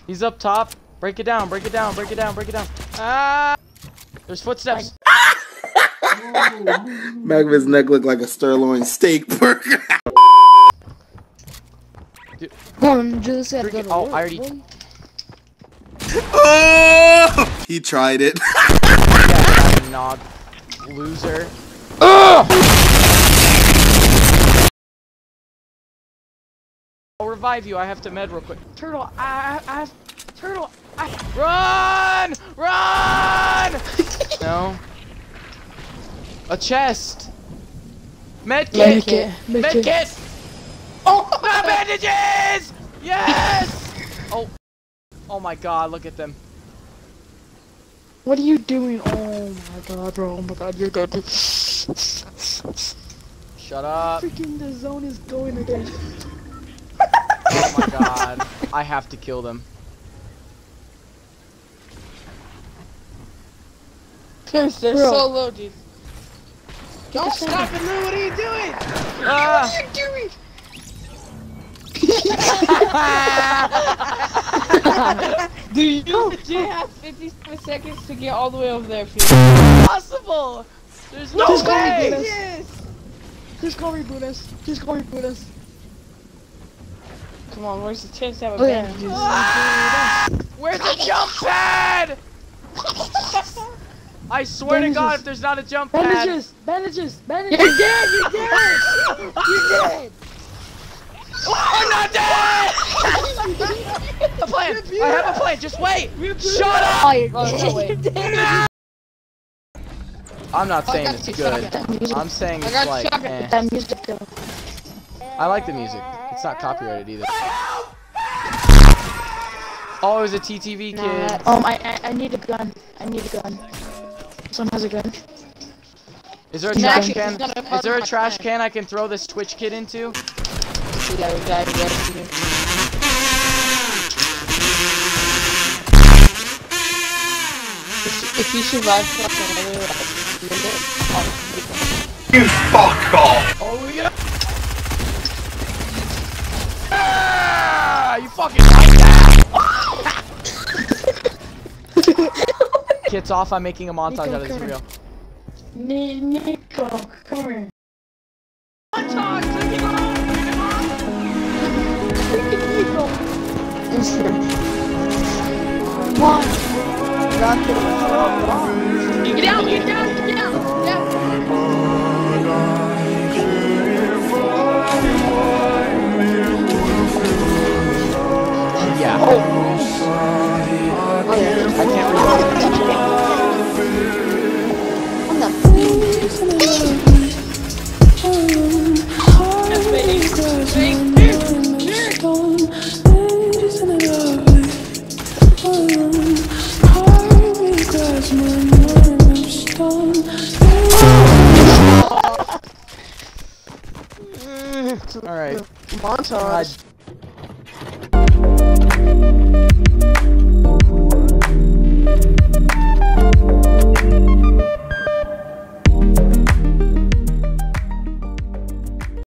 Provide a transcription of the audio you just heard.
He's up top. Break it down, break it down, break it down, break it down. Ah! There's footsteps. Back of his neck looked like a sirloin steak burger. Dude. Just said Oh, I already... Oh! He tried it. Yeah, nog loser. Ugh! I'll revive you. I have to med real quick. Turtle, Turtle, run! Run! No. A chest. Med kit. Med kit. Oh, my bandages! Yes! Oh. Oh my God! Look at them. What are you doing? Oh my God, bro! Oh my God, you're dead. Shut up. Freaking the zone is going again. Oh my God! I have to kill them. They're so low, dude. Don't stop it, Lou! What are you doing? Ah. What are you doing? Do you have 50 seconds to get all the way over there, Felix? Impossible! There's no way! Yes! Just go reboot us. Just go reboot us. Come on, where's the chance to have a Oh, bandages? yeah. Ah! Where's the jump pad? I swear to God, if there's not a jump pad. Bandages! Bandages! Bandages! You're dead! You're dead! You're dead! I'm not dead! A plan! I have a plan, just wait! Shut up! Oh, you're going no way. No! I'm not saying it's good. I'm saying it's like, eh. That music though. I like the music. It's not copyrighted either. Oh, it was a TTV kid. I need a gun. I need a gun. Someone has a gun. Is there a trash can? Is there a trash can I can throw this Twitch kid into? Yeah, we got it. If you survive for another minute, You fuck off! Oh yeah! Ah, you fucking like that! Kids off, I'm making a montage out of this video. Nico, come here. Montage! One. Get down, get down, get down, Yeah. Oh yeah. I can't read. All right. montage.